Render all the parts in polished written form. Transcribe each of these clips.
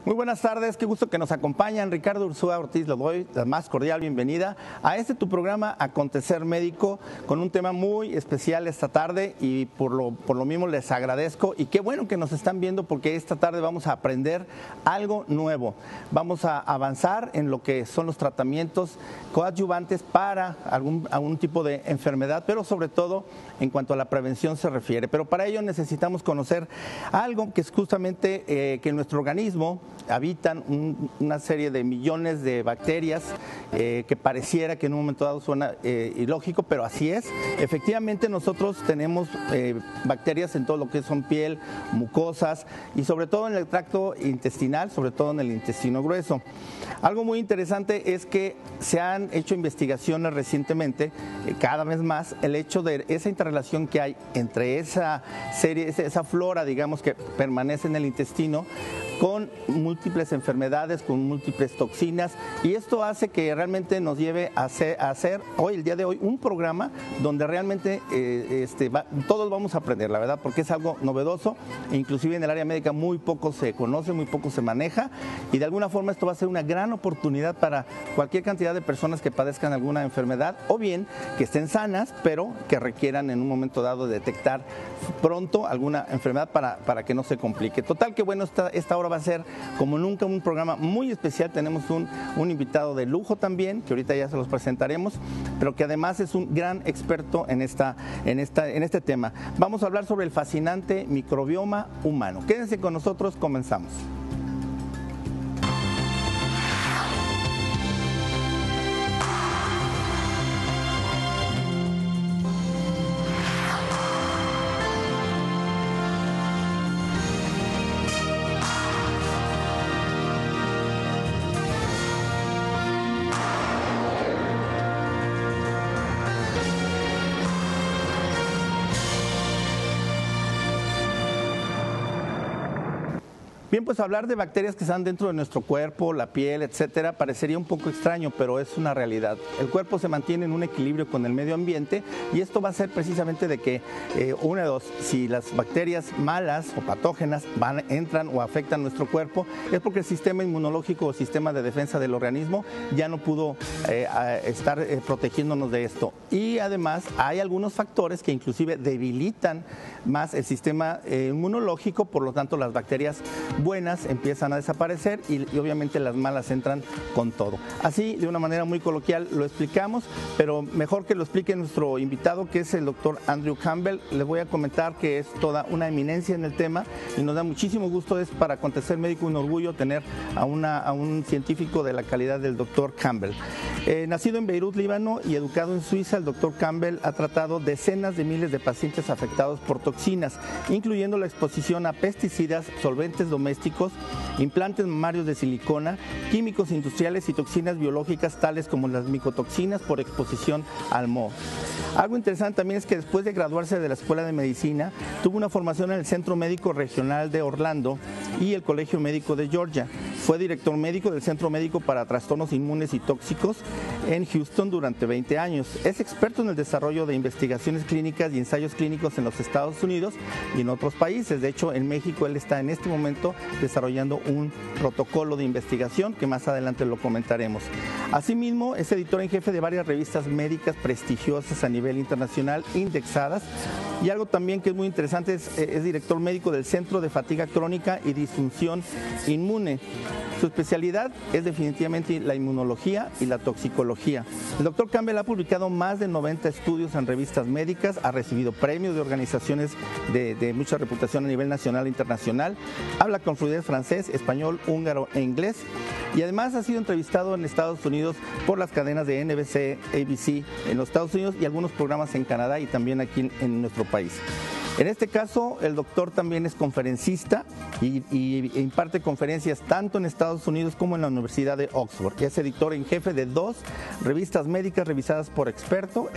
Muy buenas tardes, qué gusto que nos acompañan. Ricardo Ursúa Ortiz, le doy la más cordial bienvenida a tu programa Acontecer Médico, con un tema muy especial esta tarde y por lo mismo les agradezco y qué bueno que nos están viendo porque esta tarde vamos a aprender algo nuevo. Vamos a avanzar en lo que son los tratamientos coadyuvantes para algún tipo de enfermedad, pero sobre todo en cuanto a la prevención se refiere. Pero para ello necesitamos conocer algo que es justamente que en nuestro organismo habitan una serie de millones de bacterias que pareciera que en un momento dado suena ilógico, pero así es. Efectivamente nosotros tenemos bacterias en todo lo que son piel, mucosas y sobre todo en el tracto intestinal, sobre todo en el intestino grueso. Algo muy interesante es que se han hecho investigaciones recientemente, cada vez más, el hecho de esa interrelación que hay entre esa flora, digamos, que permanece en el intestino, con múltiples enfermedades, con múltiples toxinas, y esto hace que realmente nos lleve a hacer hoy, el día de hoy, un programa donde realmente todos vamos a aprender, la verdad, porque es algo novedoso, e inclusive en el área médica muy poco se conoce, muy poco se maneja, y de alguna forma esto va a ser una gran oportunidad para cualquier cantidad de personas que padezcan alguna enfermedad, o bien que estén sanas, pero que requieran en un momento dado detectar pronto alguna enfermedad para que no se complique. Total que bueno, esta hora va a ser como nunca un programa muy especial. Tenemos un invitado de lujo también, que ahorita ya se los presentaremos, pero que además es un gran experto en este tema. Vamos a hablar sobre el fascinante microbioma humano. Quédense con nosotros, comenzamos. Bien, pues hablar de bacterias que están dentro de nuestro cuerpo, la piel, etcétera, parecería un poco extraño, pero es una realidad. El cuerpo se mantiene en un equilibrio con el medio ambiente y esto va a ser precisamente de que, una de dos, si las bacterias malas o patógenas entran o afectan nuestro cuerpo, es porque el sistema inmunológico o sistema de defensa del organismo ya no pudo estar protegiéndonos de esto. Y además hay algunos factores que inclusive debilitan más el sistema inmunológico, por lo tanto las bacterias buenas empiezan a desaparecer y obviamente las malas entran con todo. Así, de una manera muy coloquial lo explicamos, pero mejor que lo explique nuestro invitado, que es el doctor Andrew Campbell. Les voy a comentar que es toda una eminencia en el tema y nos da muchísimo gusto, es para Acontecer Médico un orgullo tener a un científico de la calidad del doctor Campbell. Nacido en Beirut, Líbano, y educado en Suiza, el doctor Campbell ha tratado decenas de miles de pacientes afectados por toxinas, incluyendo la exposición a pesticidas, solventes domésticos, implantes mamarios de silicona, químicos industriales y toxinas biológicas tales como las micotoxinas por exposición al moho. Algo interesante también es que después de graduarse de la Escuela de Medicina, tuvo una formación en el Centro Médico Regional de Orlando y el Colegio Médico de Georgia. Fue director médico del Centro Médico para Trastornos Inmunes y Tóxicos en Houston durante 20 años. Es experto en el desarrollo de investigaciones clínicas y ensayos clínicos en los Estados Unidos y en otros países. De hecho, en México él está en este momento desarrollando un protocolo de investigación que más adelante lo comentaremos. Asimismo, es editor en jefe de varias revistas médicas prestigiosas a nivel internacional, indexadas, y algo también que es muy interesante es director médico del Centro de Fatiga Crónica y Disfunción Inmune. Su especialidad es definitivamente la inmunología y la toxicología. El doctor Campbell ha publicado más de 90 estudios en revistas médicas, ha recibido premios de organizaciones de mucha reputación a nivel nacional e internacional, habla con fluidez francés, español, húngaro e inglés, y además ha sido entrevistado en Estados Unidos por las cadenas de NBC, ABC en los Estados Unidos y algunos programas en Canadá y también aquí en nuestro país. En este caso, el doctor también es conferencista y imparte conferencias tanto en Estados Unidos como en la Universidad de Oxford. Es editor en jefe de 2 revistas médicas revisadas por expertos,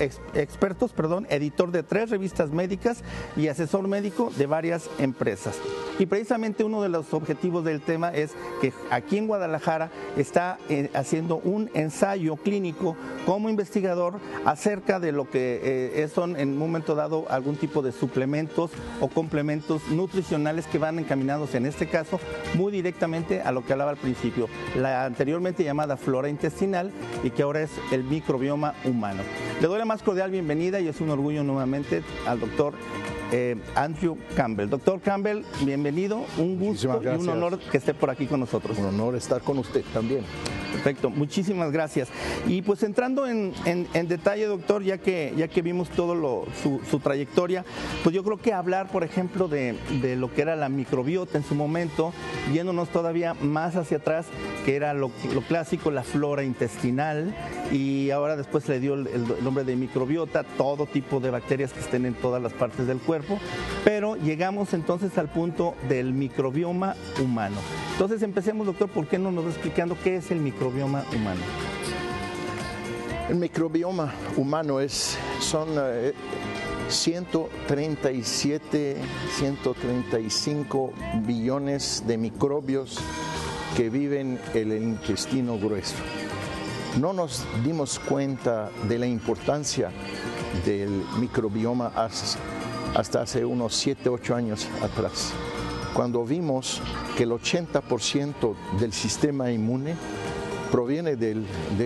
editor de 3 revistas médicas y asesor médico de varias empresas. Y precisamente uno de los objetivos del tema es que aquí en Guadalajara está haciendo un ensayo clínico como investigador acerca de lo que son en un momento dado algún tipo de suplemento suplementos o complementos nutricionales que van encaminados, en este caso, muy directamente a lo que hablaba al principio, la anteriormente llamada flora intestinal y que ahora es el microbioma humano. Le doy la más cordial bienvenida y es un orgullo nuevamente al doctor Andrew Campbell. Doctor Campbell, bienvenido, un gusto y un honor que esté por aquí con nosotros. Un honor estar con usted también. Perfecto, muchísimas gracias. Y pues entrando en detalle, doctor, ya que vimos todo su trayectoria, pues yo creo que hablar, por ejemplo, de lo que era la microbiota en su momento, yéndonos todavía más hacia atrás, que era lo clásico, la flora intestinal, y ahora después se le dio el nombre de microbiota, todo tipo de bacterias que estén en todas las partes del cuerpo, pero llegamos entonces al punto del microbioma humano. Entonces empecemos, doctor, ¿por qué no nos va explicando qué es el microbioma humano? El microbioma humano son 135 billones de microbios que viven en el intestino grueso. No nos dimos cuenta de la importancia del microbioma hasta hace unos 7, 8 años atrás, cuando vimos que el 80% del sistema inmune proviene de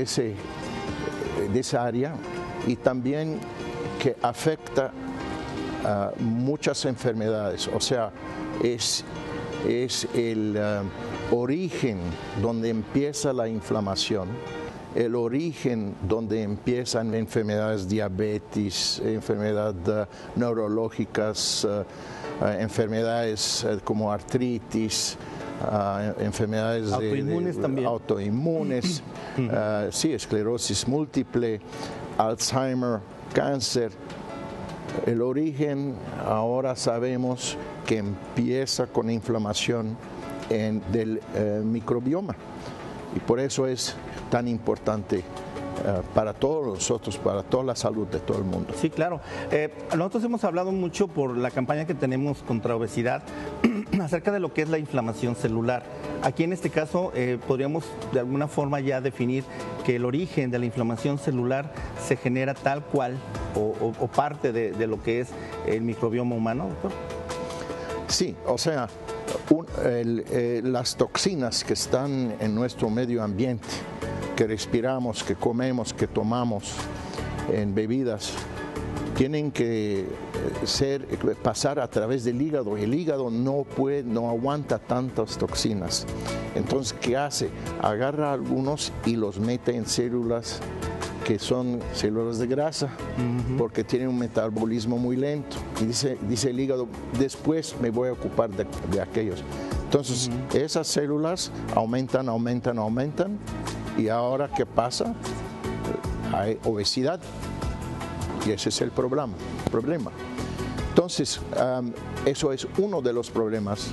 esa área y también que afecta a muchas enfermedades. O sea, es el origen donde empieza la inflamación, el origen donde empiezan enfermedades, diabetes, enfermedades neurológicas, enfermedades como artritis, enfermedades autoinmunes, sí, esclerosis múltiple, Alzheimer, cáncer. El origen ahora sabemos que empieza con inflamación del microbioma y por eso es tan importante para todos nosotros, para toda la salud de todo el mundo. Sí, claro. Nosotros hemos hablado mucho por la campaña que tenemos contra obesidad acerca de lo que es la inflamación celular. Aquí en este caso podríamos de alguna forma ya definir que el origen de la inflamación celular se genera tal cual o parte de lo que es el microbioma humano, doctor. Sí, o sea, las toxinas que están en nuestro medio ambiente, que respiramos, que comemos, que tomamos en bebidas, tienen que pasar a través del hígado. El hígado no aguanta tantas toxinas. Entonces, ¿qué hace? Agarra algunos y los mete en células que son células de grasa, porque tienen un metabolismo muy lento. Y dice el hígado, después me voy a ocupar de aquellos. Entonces, esas células aumentan, y ahora, ¿qué pasa? Hay obesidad, y ese es el problema. Entonces, eso es uno de los problemas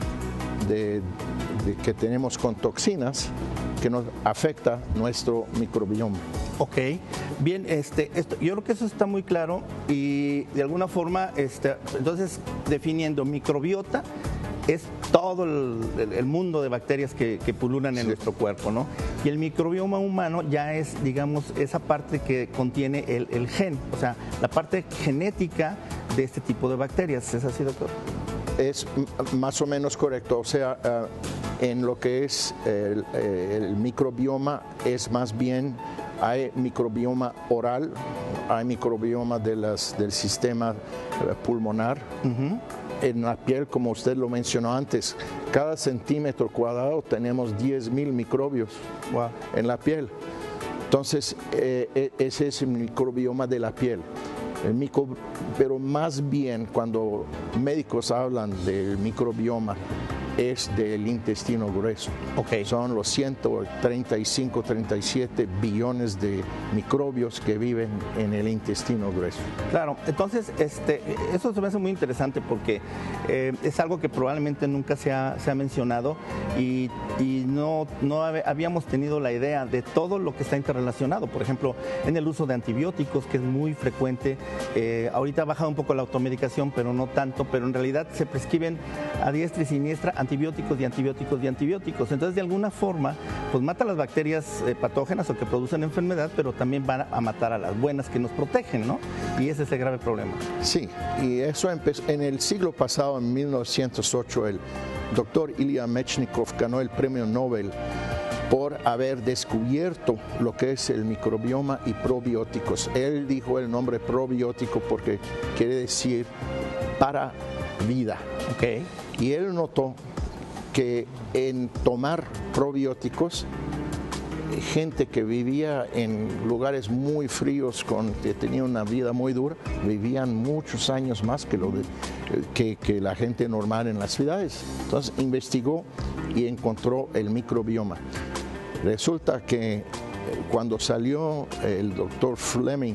que tenemos con toxinas que nos afecta nuestro microbioma. Ok, bien, yo creo que eso está muy claro y de alguna forma, entonces definiendo microbiota es todo el mundo de bacterias que pululan en nuestro cuerpo, ¿no? Y el microbioma humano ya es, digamos, esa parte que contiene el gen, o sea, la parte genética de este tipo de bacterias. ¿Es así, doctor? Es más o menos correcto, o sea, en lo que es el microbioma es más bien, hay microbioma oral, hay microbioma del sistema pulmonar. En la piel, como usted lo mencionó antes, cada centímetro cuadrado tenemos 10,000 microbios en la piel. Entonces, ese es el microbioma de la piel. Pero más bien cuando médicos hablan del microbioma es del intestino grueso. Okay. Son los 135, 37 billones de microbios que viven en el intestino grueso. Claro, entonces eso se me hace muy interesante porque es algo que probablemente nunca se ha mencionado y y no habíamos tenido la idea de todo lo que está interrelacionado. Por ejemplo, en el uso de antibióticos, que es muy frecuente. Ahorita ha bajado un poco la automedicación, pero no tanto, pero en realidad se prescriben a diestra y siniestra antibióticos y antibióticos y antibióticos. Entonces, de alguna forma, pues mata las bacterias patógenas o que producen enfermedad, pero también van a matar a las buenas que nos protegen, ¿no? Y ese es el grave problema. Sí, y eso empezó en el siglo pasado, en 1908, el doctor Ilya Mechnikov ganó el premio Nobel por haber descubierto lo que es el microbioma y probióticos. Él dijo el nombre probiótico porque quiere decir para vida. Okay. Y él notó que en tomar probióticos, gente que vivía en lugares muy fríos, que tenía una vida muy dura, vivían muchos años más que la gente normal en las ciudades. Entonces investigó y encontró el microbioma. Resulta que cuando salió el doctor Fleming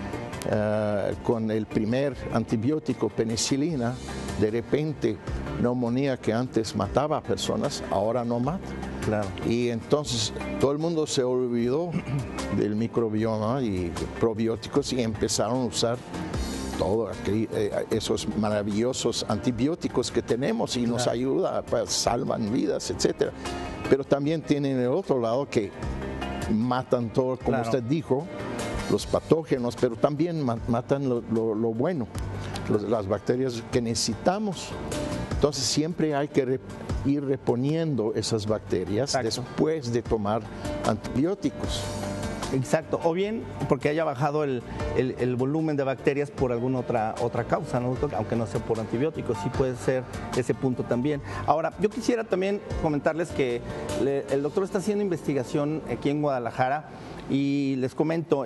con el primer antibiótico, penicilina, de repente neumonía que antes mataba a personas, ahora no mata. Claro. Y entonces todo el mundo se olvidó del microbioma y probióticos y empezaron a usar todos esos maravillosos antibióticos que tenemos y nos ayuda, pues, salvan vidas, etcétera. Pero también tienen el otro lado que matan todo, como usted dijo, los patógenos, pero también matan lo bueno, las bacterias que necesitamos. Entonces siempre hay que ir reponiendo esas bacterias después de tomar antibióticos. Exacto, o bien porque haya bajado el volumen de bacterias por alguna otra causa, ¿no? Aunque no sea por antibióticos, sí puede ser ese punto también. Ahora, yo quisiera también comentarles que el doctor está haciendo investigación aquí en Guadalajara y les comento,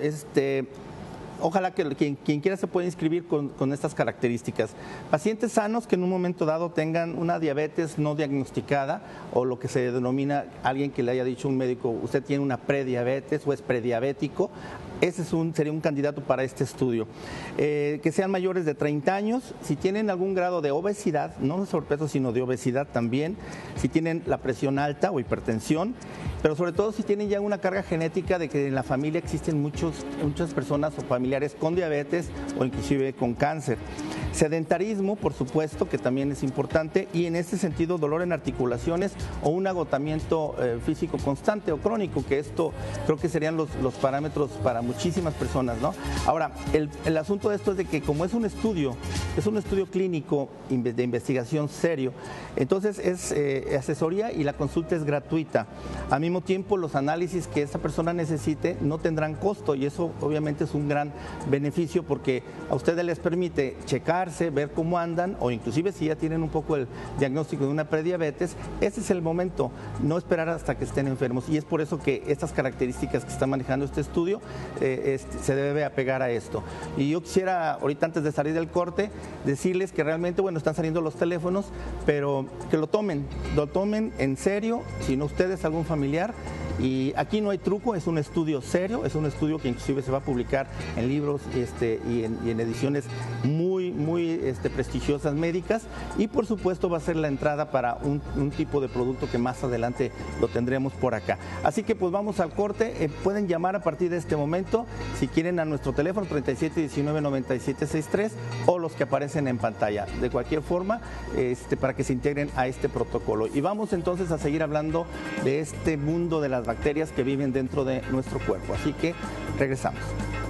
ojalá que quien quiera se pueda inscribir con estas características. Pacientes sanos que en un momento dado tengan una diabetes no diagnosticada o lo que se denomina alguien que le haya dicho un médico, usted tiene una prediabetes o es prediabético. Ese sería un candidato para este estudio. Que sean mayores de 30 años, si tienen algún grado de obesidad, no de sobrepeso, sino de obesidad también, si tienen la presión alta o hipertensión, pero sobre todo si tienen ya una carga genética de que en la familia existen muchas personas o familiares con diabetes o inclusive con cáncer. Sedentarismo, por supuesto, que también es importante, y en este sentido dolor en articulaciones o un agotamiento físico constante o crónico, que esto creo que serían los parámetros para muchísimas personas, ¿no? Ahora, el asunto de esto es de que como es un estudio clínico de investigación serio, entonces es asesoría y la consulta es gratuita. Al mismo tiempo, los análisis que esta persona necesite no tendrán costo y eso obviamente es un gran beneficio porque a ustedes les permite checarse, ver cómo andan o inclusive si ya tienen un poco el diagnóstico de una prediabetes, ese es el momento, no esperar hasta que estén enfermos y es por eso que estas características que está manejando este estudio se debe apegar a esto. Y yo quisiera, ahorita antes de salir del corte, decirles que realmente, bueno, están saliendo los teléfonos, pero que lo tomen en serio, si no ustedes, algún familiar. Y aquí no hay truco, es un estudio serio, es un estudio que inclusive se va a publicar en libros y en ediciones muy prestigiosas médicas y por supuesto va a ser la entrada para un tipo de producto que más adelante lo tendremos por acá. Así que pues vamos al corte, pueden llamar a partir de este momento si quieren a nuestro teléfono 3719-9763 o los que aparecen en pantalla. De cualquier forma, para que se integren a este protocolo. Y vamos entonces a seguir hablando de este mundo de las bacterias que viven dentro de nuestro cuerpo. Así que regresamos.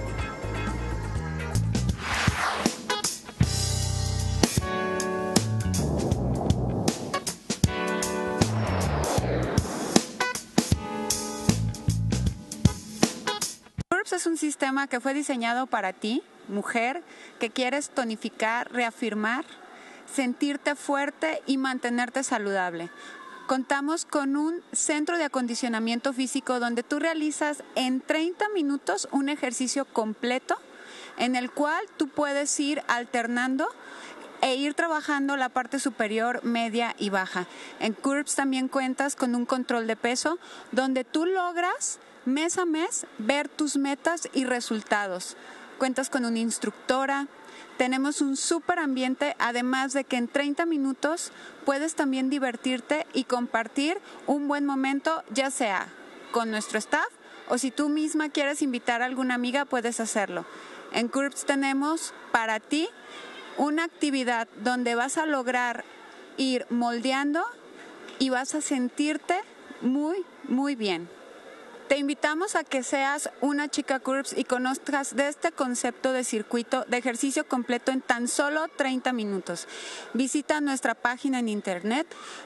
GURPS es un sistema que fue diseñado para ti, mujer, que quieres tonificar, reafirmar, sentirte fuerte y mantenerte saludable. Contamos con un centro de acondicionamiento físico donde tú realizas en 30 minutos un ejercicio completo en el cual tú puedes ir alternando e ir trabajando la parte superior, media y baja. En GURPS también cuentas con un control de peso donde tú logras mes a mes ver tus metas y resultados. Cuentas con una instructora, Tenemos un súper ambiente, además de que en 30 minutos puedes también divertirte y compartir un buen momento, ya sea con nuestro staff o si tú misma quieres invitar a alguna amiga, puedes hacerlo. En Curbs tenemos para ti una actividad donde vas a lograr ir moldeando y vas a sentirte muy, muy bien. Te invitamos a que seas una chica Curbs y conozcas de este concepto de circuito de ejercicio completo en tan solo 30 minutos. Visita nuestra página en internet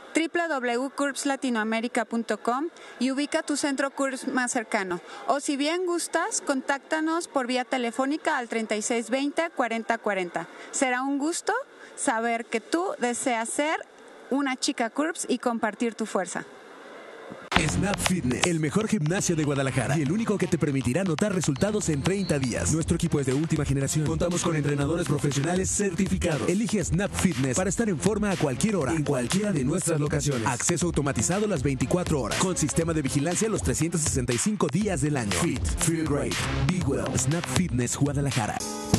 www.curbslatinoamerica.com y ubica tu centro Curbs más cercano. O si bien gustas, contáctanos por vía telefónica al 3620-4040. Será un gusto saber que tú deseas ser una chica Curbs y compartir tu fuerza. Snap Fitness, el mejor gimnasio de Guadalajara y el único que te permitirá notar resultados en 30 días. Nuestro equipo es de última generación. Contamos con entrenadores profesionales certificados. Elige Snap Fitness para estar en forma a cualquier hora, en cualquiera de nuestras locaciones. Acceso automatizado las 24 horas, con sistema de vigilancia los 365 días del año. Fit, feel great, be well. Snap Fitness Guadalajara.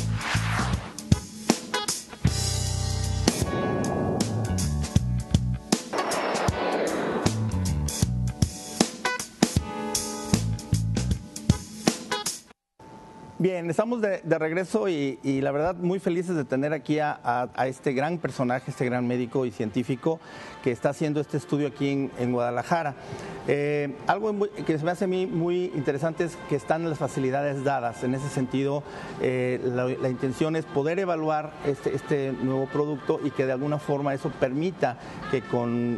Bien, estamos de regreso y la verdad muy felices de tener aquí a este gran personaje, este gran médico y científico que está haciendo este estudio aquí en Guadalajara. Algo que se me hace a mí muy interesante es que están las facilidades dadas. En ese sentido, la intención es poder evaluar este nuevo producto y que de alguna forma eso permita que con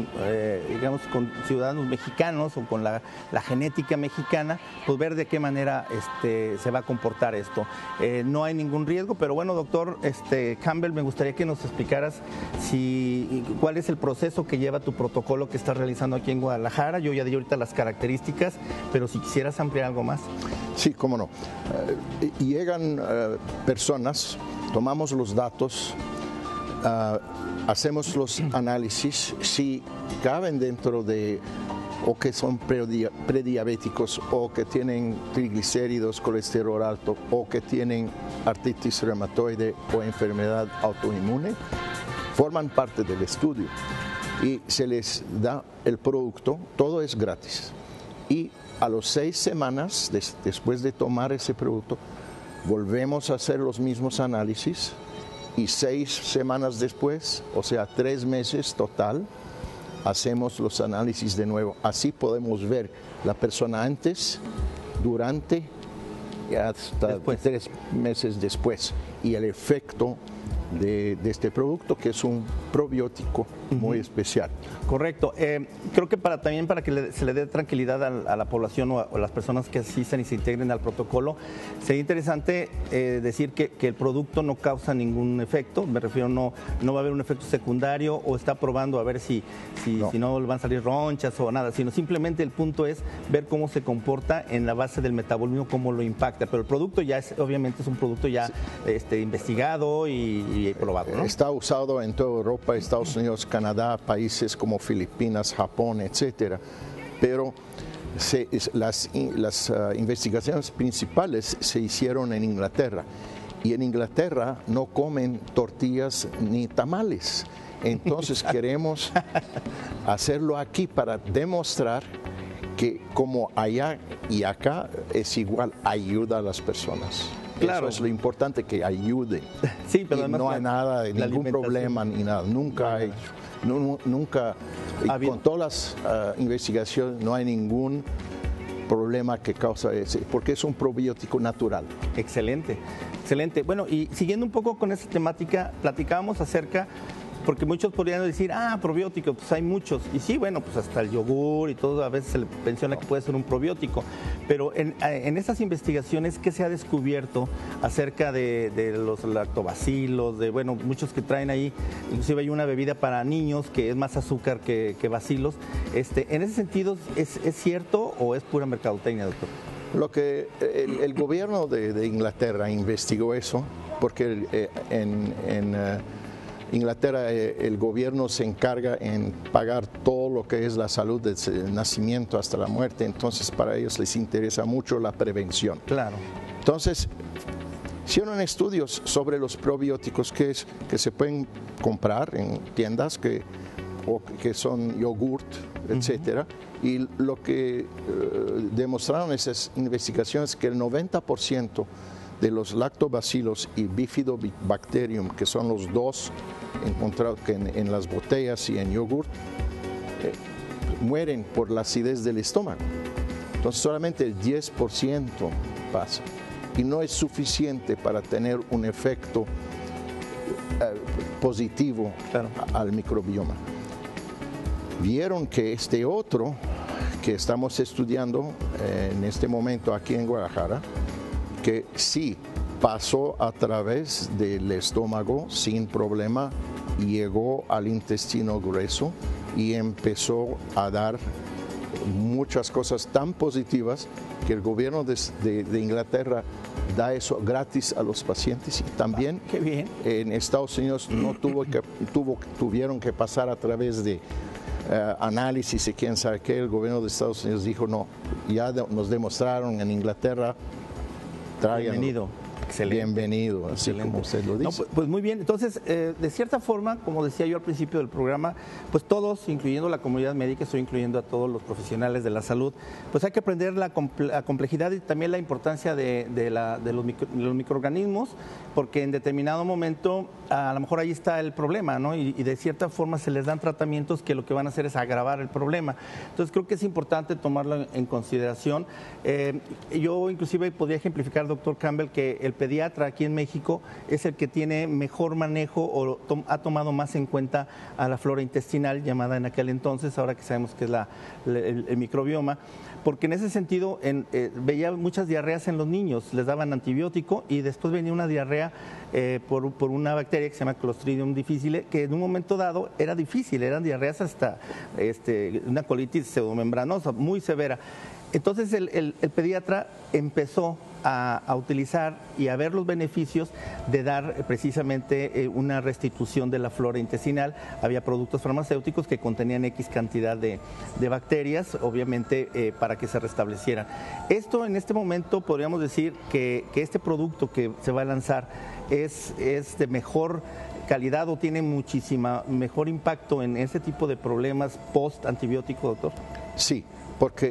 ciudadanos mexicanos o con la genética mexicana, pues ver de qué manera se va a comportar esto. No hay ningún riesgo, pero bueno, doctor Campbell, me gustaría que nos explicaras cuál es el proceso que lleva tu protocolo que estás realizando aquí en Guadalajara. Yo ya di ahorita las características, pero si quisieras ampliar algo más. Sí, cómo no. Llegan personas, tomamos los datos, hacemos los análisis, si caben dentro de o que son prediabéticos o que tienen triglicéridos, colesterol alto o que tienen artritis reumatoide o enfermedad autoinmune, forman parte del estudio y se les da el producto, todo es gratis. Y a las 6 semanas después de tomar ese producto, volvemos a hacer los mismos análisis y 6 semanas después, o sea 3 meses total, hacemos los análisis de nuevo. Así podemos ver la persona antes, durante y hasta 3 meses después y el efecto de este producto, que es un probiótico muy especial. Correcto. Creo que también para que se le dé tranquilidad a la población o a las personas que asistan y se integren al protocolo, sería interesante decir que el producto no causa ningún efecto. Me refiero, no va a haber un efecto secundario o está probando a ver si no van a salir ronchas o nada, sino simplemente el punto es ver cómo se comporta en la base del metabolismo, cómo lo impacta. Pero el producto ya obviamente es un producto ya investigado y probado, ¿no? Está usado en toda Europa, Estados Unidos, Canadá, países como Filipinas, Japón, etcétera. Pero las investigaciones principales se hicieron en Inglaterra. Y en Inglaterra no comen tortillas ni tamales. Entonces queremos hacerlo aquí para demostrar que como allá y acá es igual, ayuda a las personas. Claro. Eso es lo importante, que ayude. Sí, pero y no hay nada, ningún problema ni nada. Nunca hay, nunca, con todas las investigaciones no hay ningún problema que causa ese, porque es un probiótico natural. Excelente, excelente. Bueno, y siguiendo un poco con esta temática, platicábamos acerca, porque muchos podrían decir, probiótico, pues hay muchos. Y sí, bueno, pues hasta el yogur y todo, a veces se le menciona que puede ser un probiótico. Pero en estas investigaciones, ¿qué se ha descubierto acerca de los lactobacilos? Muchos que traen ahí, inclusive hay una bebida para niños que es más azúcar que bacilos. En ese sentido, ¿es cierto o es pura mercadotecnia, doctor? Lo que el gobierno de Inglaterra investigó eso, porque en Inglaterra el gobierno se encarga en pagar todo lo que es la salud desde el nacimiento hasta la muerte, entonces para ellos les interesa mucho la prevención. Claro. Entonces Hicieron estudios sobre los probióticos que se pueden comprar en tiendas que son yogurt, etcétera, y lo que demostraron esas investigaciones es que el 90% de los lactobacilos y bifidobacterium, que son los dos encontrados en las botellas y en yogurt, mueren por la acidez del estómago. Entonces solamente el 10% pasa y no es suficiente para tener un efecto positivo al microbioma. Vieron que este otro que estamos estudiando en este momento aquí en Guadalajara, que sí pasó a través del estómago sin problema, llegó al intestino grueso y empezó a dar muchas cosas tan positivas que el gobierno de Inglaterra da eso gratis a los pacientes, y también qué bien. En Estados Unidos tuvieron que pasar a través de análisis y quién sabe qué. El gobierno de Estados Unidos dijo no, ya nos demostraron en Inglaterra, tráiganlo. Bienvenido. Excelente. Bienvenido, así Excelente. como usted lo dice. No, pues muy bien, entonces, de cierta forma, como decía yo al principio del programa, pues todos, incluyendo la comunidad médica, estoy incluyendo a todos los profesionales de la salud, pues hay que aprender la complejidad y también la importancia de los microorganismos, porque en determinado momento a lo mejor ahí está el problema, ¿no? Y de cierta forma se les dan tratamientos que lo que van a hacer es agravar el problema. Entonces creo que es importante tomarlo en consideración. Yo inclusive podría ejemplificar, doctor Campbell, que el pediatra aquí en México es el que tiene mejor manejo o ha tomado más en cuenta a la flora intestinal, llamada en aquel entonces, ahora que sabemos que es el microbioma, porque en ese sentido veía muchas diarreas en los niños, les daban antibiótico y después venía una diarrea por una bacteria que se llama Clostridium difficile, que en un momento dado era difícil, eran diarreas hasta una colitis pseudomembranosa muy severa. Entonces el pediatra empezó a utilizar y a ver los beneficios de dar precisamente una restitución de la flora intestinal. Había productos farmacéuticos que contenían X cantidad de bacterias, obviamente para que se restablecieran. Esto en este momento podríamos decir que este producto que se va a lanzar es de mejor calidad o tiene muchísima mejor impacto en ese tipo de problemas post-antibiótico, doctor. Sí, porque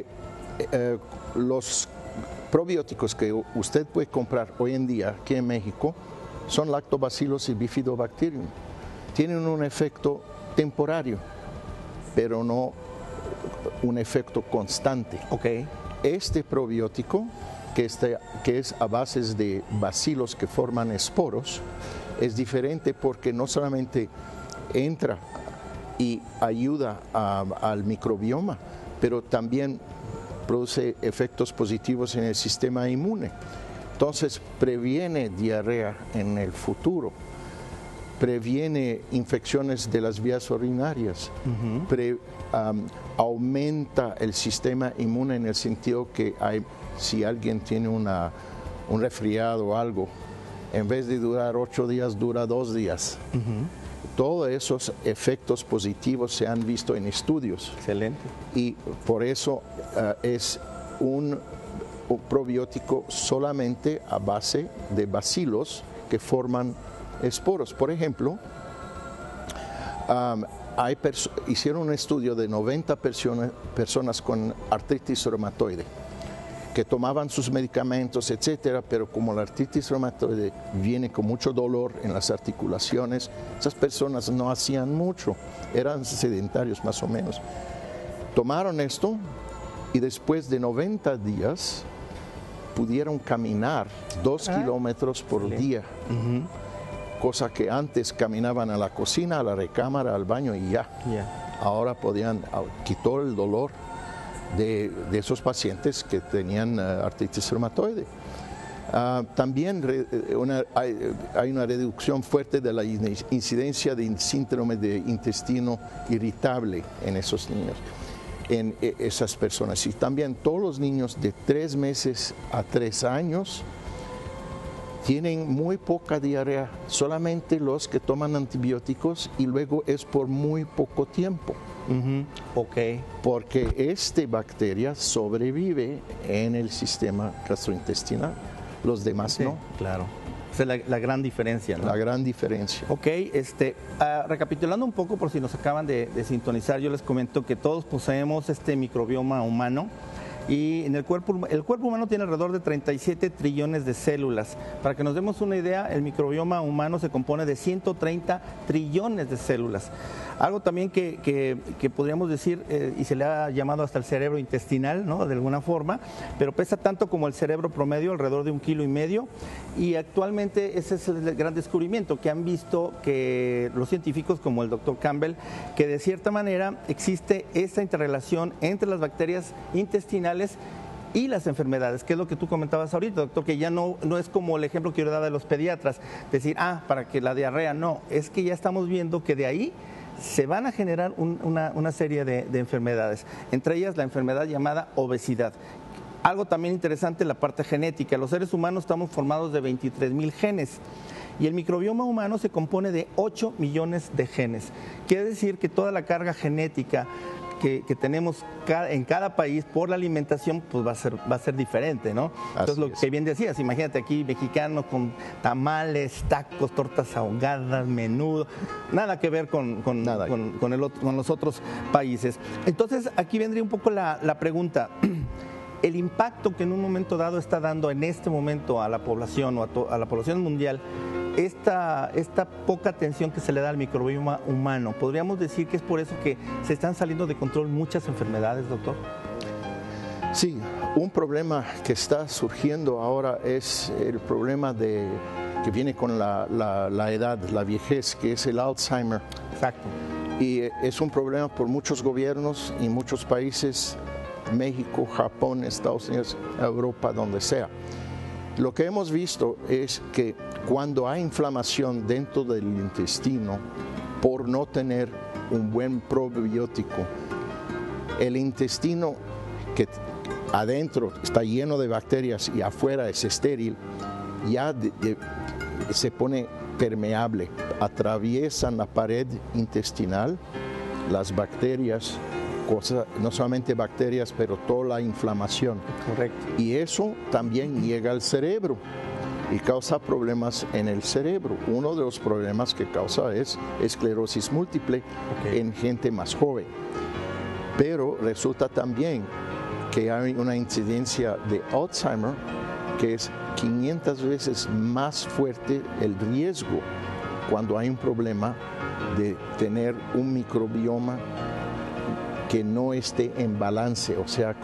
los probióticos que usted puede comprar hoy en día aquí en México son lactobacilos y bifidobacterium. Tienen un efecto temporario, pero no un efecto constante. Okay. Este probiótico, que es a base de bacilos que forman esporos, es diferente porque no solamente entra y ayuda al microbioma, pero también produce efectos positivos en el sistema inmune. Entonces previene diarrea en el futuro, previene infecciones de las vías urinarias, aumenta el sistema inmune en el sentido que si alguien tiene un resfriado o algo, en vez de durar 8 días, dura 2 días. Todos esos efectos positivos se han visto en estudios. Excelente. Y por eso es un probiótico solamente a base de bacilos que forman esporos. Por ejemplo, hicieron un estudio de 90 personas con artritis reumatoide, que tomaban sus medicamentos, etcétera, pero como la artritis reumatoide viene con mucho dolor en las articulaciones, esas personas no hacían mucho, eran sedentarios más o menos. Tomaron esto y después de 90 días pudieron caminar 2 kilómetros por día, cosa que antes caminaban a la cocina, a la recámara, al baño y ya. Ahora quitó el dolor de esos pacientes que tenían artritis reumatoide. También hay una reducción fuerte de la incidencia de síndrome de intestino irritable en esos niños, en esas personas. Y también todos los niños de 3 meses a 3 años tienen muy poca diarrea, solamente los que toman antibióticos, y luego es por muy poco tiempo. Porque esta bacteria sobrevive en el sistema gastrointestinal, los demás no. Claro. Esa es la gran diferencia, ¿no? La gran diferencia. Ok, recapitulando un poco por si nos acaban de sintonizar, yo les comento que todos poseemos este microbioma humano. Y en el cuerpo humano tiene alrededor de 37 trillones de células. Para que nos demos una idea, el microbioma humano se compone de 130 trillones de células. Algo también que podríamos decir, y se le ha llamado hasta el cerebro intestinal, ¿no? De alguna forma, pero pesa tanto como el cerebro promedio, alrededor de 1,5 kilos. Y actualmente ese es el gran descubrimiento que han visto que los científicos como el doctor Campbell, que de cierta manera existe esta interrelación entre las bacterias intestinales y las enfermedades, que es lo que tú comentabas ahorita, doctor, que ya no es como el ejemplo que yo le daba de los pediatras, decir, para que la diarrea, no, es que ya estamos viendo que de ahí se van a generar una serie de enfermedades, entre ellas la enfermedad llamada obesidad. Algo también interesante, la parte genética. Los seres humanos estamos formados de 23,000 genes. Y el microbioma humano se compone de 8 millones de genes. Quiere decir que toda la carga genética que tenemos en cada país por la alimentación, pues va a ser diferente, ¿no? Entonces, lo que bien decías, imagínate aquí mexicanos con tamales, tacos, tortas ahogadas, menudo, nada que ver con los otros países. Entonces, aquí vendría un poco la pregunta. El impacto que en un momento dado está dando en este momento a la población o a la población mundial, esta poca atención que se le da al microbioma humano, ¿podríamos decir que es por eso que se están saliendo de control muchas enfermedades, doctor? Sí, un problema que está surgiendo ahora es el problema que viene con la edad, la vejez, que es el Alzheimer. Exacto. Y es un problema por muchos gobiernos y muchos países, México, Japón, Estados Unidos, Europa, donde sea. Lo que hemos visto es que cuando hay inflamación dentro del intestino, por no tener un buen probiótico, el intestino que adentro está lleno de bacterias y afuera es estéril, ya se pone permeable, atraviesan la pared intestinal, las bacterias, no solamente bacterias, pero toda la inflamación. Correcto. Y eso también llega al cerebro y causa problemas en el cerebro. Uno de los problemas que causa es esclerosis múltiple en gente más joven. Pero resulta también que hay una incidencia de Alzheimer que es 500 veces más fuerte el riesgo cuando hay un problema de tener un microbioma que no esté en balance, o sea,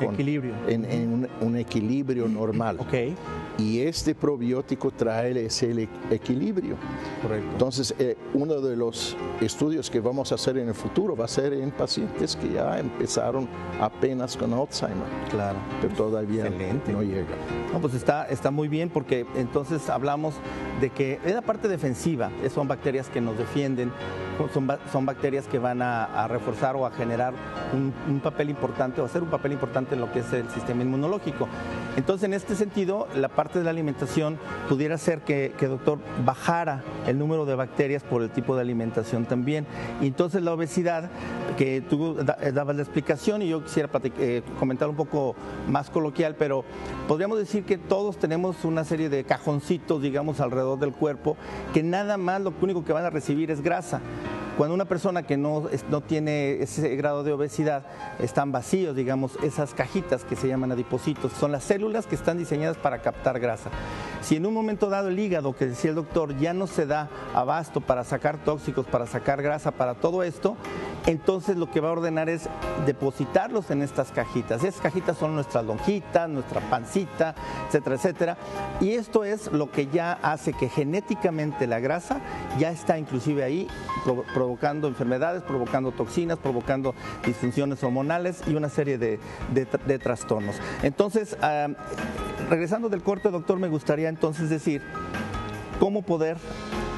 en un equilibrio normal. Okay. Y este probiótico trae ese equilibrio. Correcto. Entonces, uno de los estudios que vamos a hacer en el futuro va a ser en pacientes que ya empezaron apenas con Alzheimer. Claro. Pero todavía excelente. No llega. No, pues está muy bien, porque entonces hablamos de que es la parte defensiva, son bacterias que nos defienden, son bacterias que van a reforzar o a generar un papel importante o hacer un papel importante en lo que es el sistema inmunológico. Entonces, en este sentido, la parte de la alimentación pudiera ser que doctor, bajara el número de bacterias por el tipo de alimentación también. Y entonces la obesidad, que tú dabas la explicación y yo quisiera comentar un poco más coloquial, pero podríamos decir que todos tenemos una serie de cajoncitos, digamos, alrededor del cuerpo, que nada más lo único que van a recibir es grasa. Cuando una persona que no tiene ese grado de obesidad, están vacíos, digamos, esas cajitas que se llaman adipocitos, son las células que están diseñadas para captar grasa. Si en un momento dado el hígado, que decía el doctor, ya no se da abasto para sacar tóxicos, para sacar grasa, para todo esto, entonces lo que va a ordenar es depositarlos en estas cajitas. Esas cajitas son nuestras lonjitas, nuestra pancita, etcétera, etcétera. Y esto es lo que ya hace que genéticamente la grasa ya está inclusive ahí, provocando enfermedades, provocando toxinas, provocando disfunciones hormonales y una serie de trastornos. Entonces, regresando del corte, doctor, me gustaría entonces decir cómo poder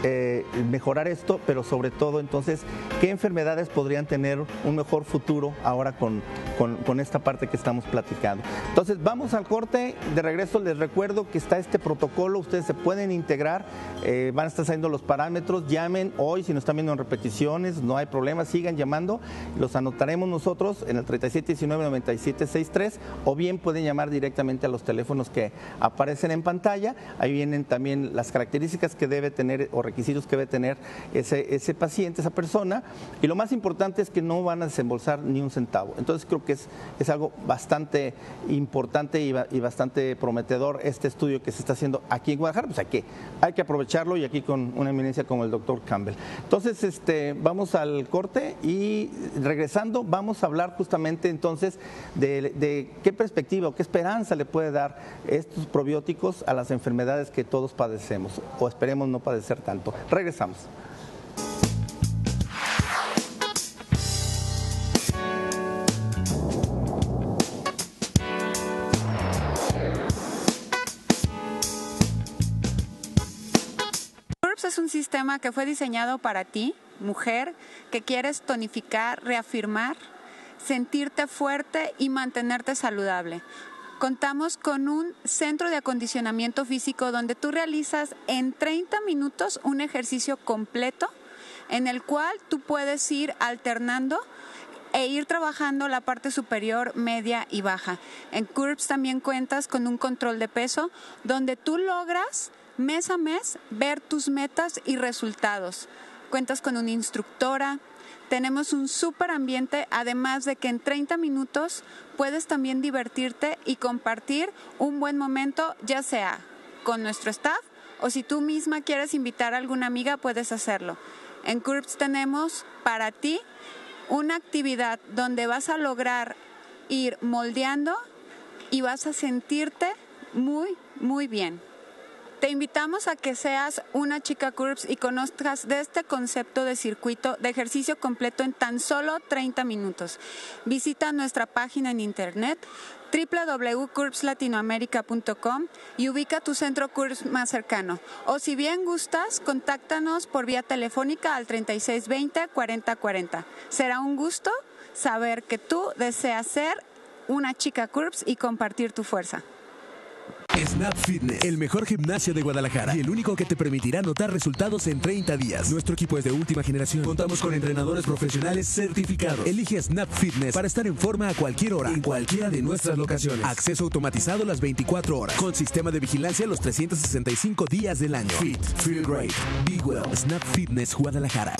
mejorar esto, pero sobre todo entonces qué enfermedades podrían tener un mejor futuro ahora con esta parte que estamos platicando. Entonces vamos al corte, de regreso les recuerdo que está este protocolo, ustedes se pueden integrar, van a estar saliendo los parámetros, llamen hoy si nos están viendo en repeticiones, no hay problema, sigan llamando, los anotaremos nosotros en el 3719-9763 o bien pueden llamar directamente a los teléfonos que aparecen en pantalla, ahí vienen también las características que debe tener o requisitos que debe tener ese paciente, esa persona, y lo más importante es que no van a desembolsar ni un centavo. Entonces creo que es algo bastante importante y bastante prometedor este estudio que se está haciendo aquí en Guadalajara, pues hay que aprovecharlo y aquí con una eminencia como el doctor Campbell. Entonces vamos al corte y regresando vamos a hablar justamente entonces de qué perspectiva o qué esperanza le puede dar estos probióticos a las enfermedades que todos padecemos o esperemos no padecer tanto. Regresamos. Es un sistema que fue diseñado para ti, mujer, que quieres tonificar, reafirmar, sentirte fuerte y mantenerte saludable. Contamos con un centro de acondicionamiento físico donde tú realizas en 30 minutos un ejercicio completo en el cual tú puedes ir alternando e ir trabajando la parte superior, media y baja. En Curbs también cuentas con un control de peso donde tú logras mes a mes ver tus metas y resultados. Cuentas con una instructora, tenemos un súper ambiente, además de que en 30 minutos puedes también divertirte y compartir un buen momento, ya sea con nuestro staff o si tú misma quieres invitar a alguna amiga, puedes hacerlo. En Curbs tenemos para ti una actividad donde vas a lograr ir moldeando y vas a sentirte muy, muy bien. Te invitamos a que seas una chica Curbs y conozcas de este concepto de circuito de ejercicio completo en tan solo 30 minutos. Visita nuestra página en internet www.curbslatinoamerica.com y ubica tu centro Curbs más cercano. O si bien gustas, contáctanos por vía telefónica al 3620-4040. Será un gusto saber que tú deseas ser una chica Curbs y compartir tu fuerza. Snap Fitness, el mejor gimnasio de Guadalajara y el único que te permitirá notar resultados en 30 días. Nuestro equipo es de última generación. Contamos con entrenadores profesionales certificados. Elige Snap Fitness para estar en forma a cualquier hora, en cualquiera de nuestras locaciones. Acceso automatizado las 24 horas, con sistema de vigilancia los 365 días del año. Fit, feel great, be well. Snap Fitness Guadalajara.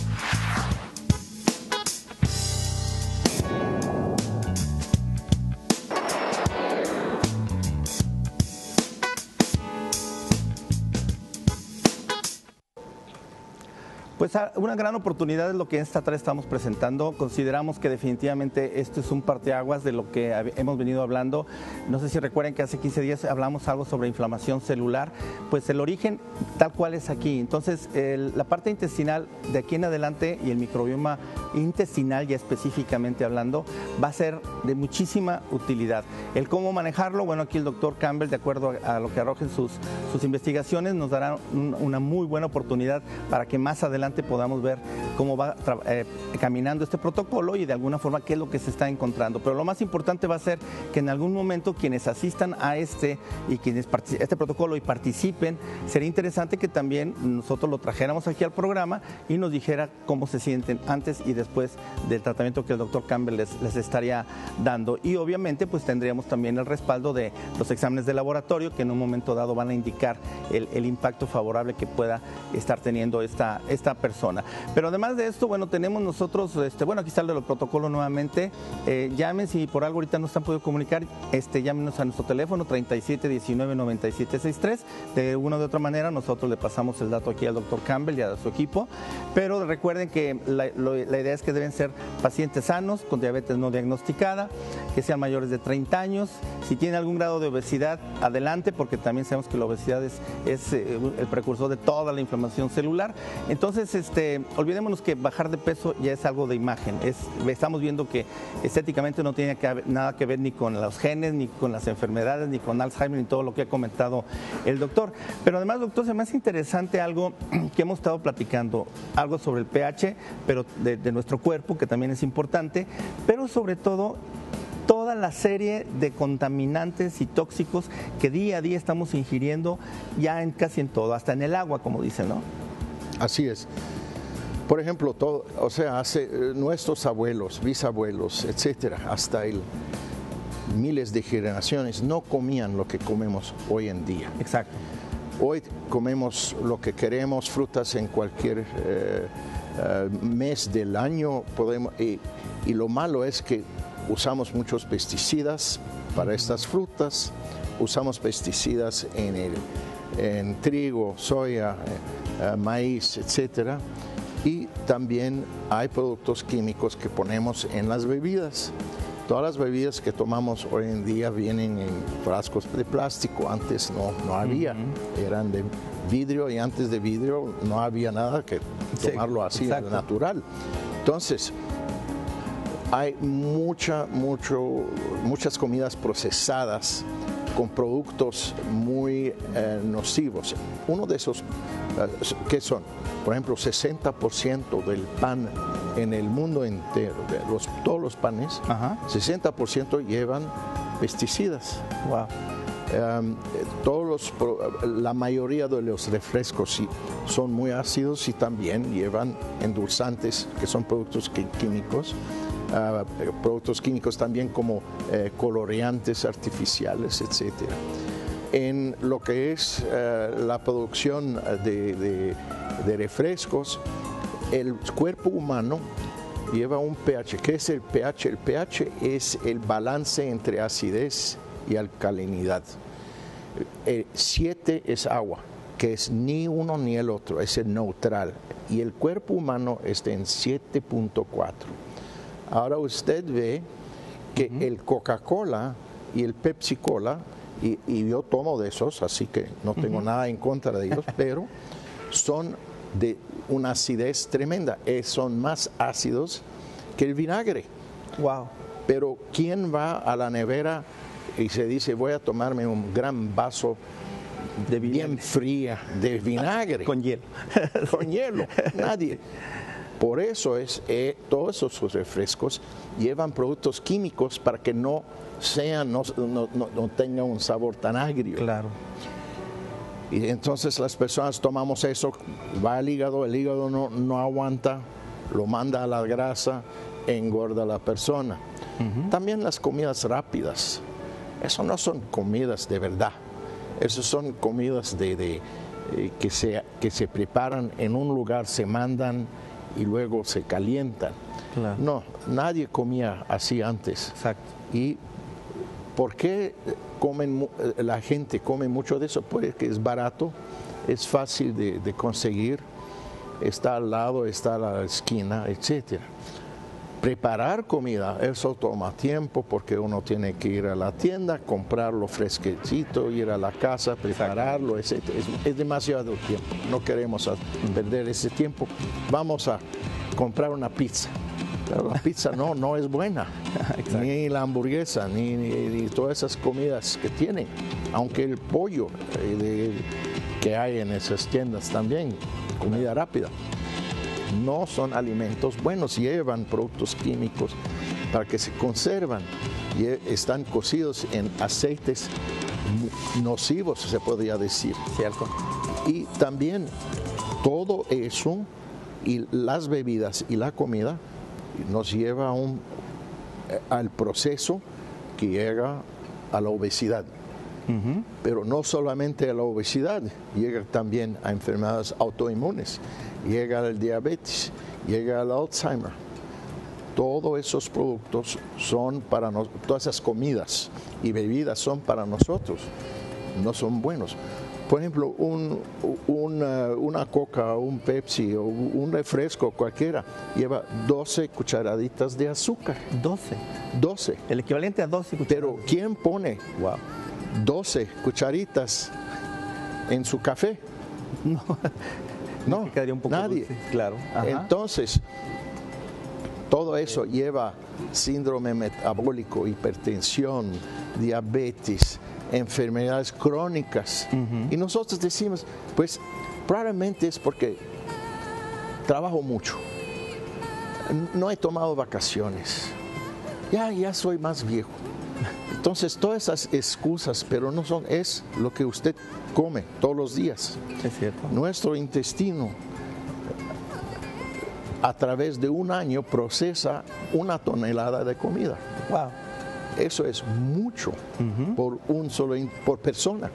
Pues una gran oportunidad es lo que en esta tarde estamos presentando. Consideramos que definitivamente esto es un parteaguas de lo que hemos venido hablando. No sé si recuerdan que hace 15 días hablamos algo sobre inflamación celular. Pues el origen tal cual es aquí. Entonces la parte intestinal de aquí en adelante y el microbioma intestinal ya específicamente hablando va a ser de muchísima utilidad. El cómo manejarlo, bueno, aquí el doctor Campbell, de acuerdo a lo que arrojen sus investigaciones, nos dará una muy buena oportunidad para que más adelante podamos ver cómo va caminando este protocolo y de alguna forma qué es lo que se está encontrando. Pero lo más importante va a ser que en algún momento quienes asistan a este protocolo y participen, sería interesante que también nosotros lo trajéramos aquí al programa y nos dijera cómo se sienten antes y después del tratamiento que el doctor Campbell les estaría dando. Y obviamente pues tendríamos también el respaldo de los exámenes de laboratorio que en un momento dado van a indicar el impacto favorable que pueda estar teniendo esta persona. Pero además de esto, bueno, tenemos nosotros, bueno, aquí está el de los protocolos nuevamente. Llamen si por algo ahorita no están pudiendo comunicar, llámenos a nuestro teléfono 3719-9763. De una u otra manera, nosotros le pasamos el dato aquí al doctor Campbell y a su equipo. Pero recuerden que la idea es que deben ser pacientes sanos, con diabetes no diagnosticada, que sean mayores de 30 años. Si tienen algún grado de obesidad, adelante, porque también sabemos que la obesidad es el precursor de toda la inflamación celular. Entonces, olvidémonos que bajar de peso ya es algo de imagen. Estamos viendo que estéticamente no tiene nada que ver ni con los genes, ni con las enfermedades, ni con Alzheimer, ni todo lo que ha comentado el doctor. Pero además, doctor, se me hace interesante algo que hemos estado platicando, algo sobre el pH, pero de nuestro cuerpo, que también es importante, pero sobre todo toda la serie de contaminantes y tóxicos que día a día estamos ingiriendo ya casi en todo, hasta en el agua, como dicen, ¿no? Así es. Por ejemplo, nuestros abuelos, bisabuelos, etcétera, hasta miles de generaciones no comían lo que comemos hoy en día. Exacto. Hoy comemos lo que queremos, frutas en cualquier mes del año, y lo malo es que usamos muchos pesticidas para estas frutas, usamos pesticidas en trigo, soya, maíz, etcétera, y también hay productos químicos que ponemos en las bebidas. Todas las bebidas que tomamos hoy en día vienen en frascos de plástico. Antes no había, eran de vidrio, y antes de vidrio no había nada que tomarlo así, natural. Entonces, hay muchas comidas procesadas con productos muy nocivos. Uno de esos, ¿qué son? Por ejemplo, 60% del pan en el mundo entero, todos los panes, 60% llevan pesticidas. Wow. La mayoría de los refrescos son muy ácidos y también llevan endulzantes, que son productos químicos. Productos químicos también como coloreantes artificiales, etcétera. En lo que es la producción de refrescos, el cuerpo humano lleva un pH. ¿Qué es el pH? El pH es el balance entre acidez y alcalinidad. 7 es agua, que es ni uno ni el otro, es el neutral. Y el cuerpo humano está en 7.4. Ahora usted ve que el Coca-Cola y el Pepsi-Cola, y yo tomo de esos, así que no tengo nada en contra de ellos, pero son de una acidez tremenda, son más ácidos que el vinagre. Wow. Pero ¿quién va a la nevera y se dice voy a tomarme un gran vaso de bien fría de vinagre? Con hielo. Con hielo, nadie. Por eso todos esos refrescos llevan productos químicos para que no tengan un sabor tan agrio. Claro. Y entonces las personas tomamos eso, va al hígado, el hígado no aguanta, lo manda a la grasa, engorda a la persona. También las comidas rápidas, eso no son comidas de verdad, eso son comidas que se preparan en un lugar, se mandan y luego se calientan. Claro. No, nadie comía así antes. Exacto. ¿Y por qué la gente come mucho de eso? Porque es barato, es fácil de conseguir, está al lado, está a la esquina, etc. Preparar comida, eso toma tiempo porque uno tiene que ir a la tienda, comprarlo fresquecito, ir a la casa, prepararlo, etc. Es demasiado tiempo, no queremos perder ese tiempo. Vamos a comprar una pizza. Pero la pizza no es buena, ni la hamburguesa, ni todas esas comidas que tienen, aunque el pollo que hay en esas tiendas también, comida rápida, no son alimentos buenos, llevan productos químicos para que se conservan y están cocidos en aceites nocivos, se podría decir. Cierto. Y también todo eso y las bebidas y la comida nos lleva al proceso que llega a la obesidad. Pero no solamente a la obesidad, llega también a enfermedades autoinmunes, llega al diabetes, llega al Alzheimer. Todos esos productos son para nosotros, todas esas comidas y bebidas son para nosotros, no son buenos. Por ejemplo, una Coca, un Pepsi o un refresco cualquiera lleva 12 cucharaditas de azúcar. 12. El equivalente a 12 cucharadas. Pero ¿quién pone 12 cucharitas en su café? No. No, quedaría un poco nadie. dulce. Claro. Ajá. Entonces, todo eso lleva síndrome metabólico, hipertensión, diabetes, enfermedades crónicas. Y nosotros decimos, pues probablemente es porque trabajo mucho, no he tomado vacaciones, ya soy más viejo. Entonces todas esas excusas, pero no son, es lo que usted come todos los días. Es cierto. Nuestro intestino a través de un año procesa 1 tonelada de comida. Wow. Eso es mucho por por persona.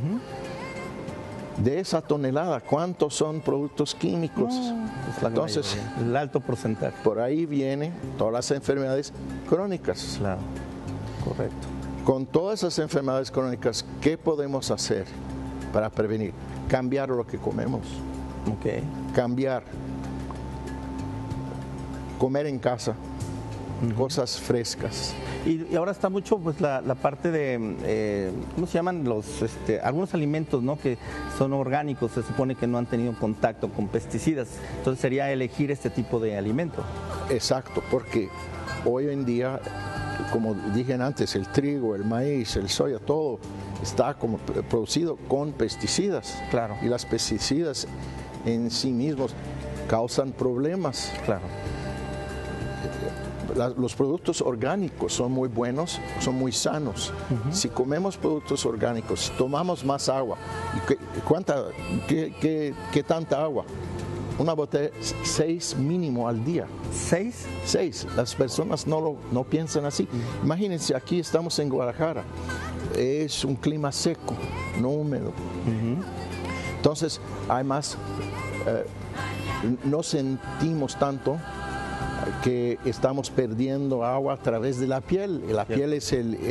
De esa tonelada, ¿cuántos son productos químicos? Es la Entonces, mayoría, el alto porcentaje. por ahí vienen todas las enfermedades crónicas. Claro, correcto. Con todas esas enfermedades crónicas, ¿qué podemos hacer para prevenir? Cambiar lo que comemos. Ok. Cambiar. Comer en casa. Cosas frescas. Y ahora está mucho pues la parte de, ¿cómo se llaman? Algunos alimentos, ¿no? Que son orgánicos, se supone que no han tenido contacto con pesticidas. Entonces sería elegir este tipo de alimento. Exacto, porque hoy en día, como dije antes, el trigo, el maíz, el soya, todo está como producido con pesticidas. Claro. Y las pesticidas en sí mismos causan problemas. Claro. Los productos orgánicos son muy buenos, son muy sanos. Si comemos productos orgánicos, tomamos más agua. ¿Y qué tanta agua? Una botella, 6 mínimo al día. ¿6? 6. Las personas no piensan así. Imagínense, aquí estamos en Guadalajara. Es un clima seco, no húmedo. Entonces, hay más, no sentimos tanto que estamos perdiendo agua a través de la piel. La piel es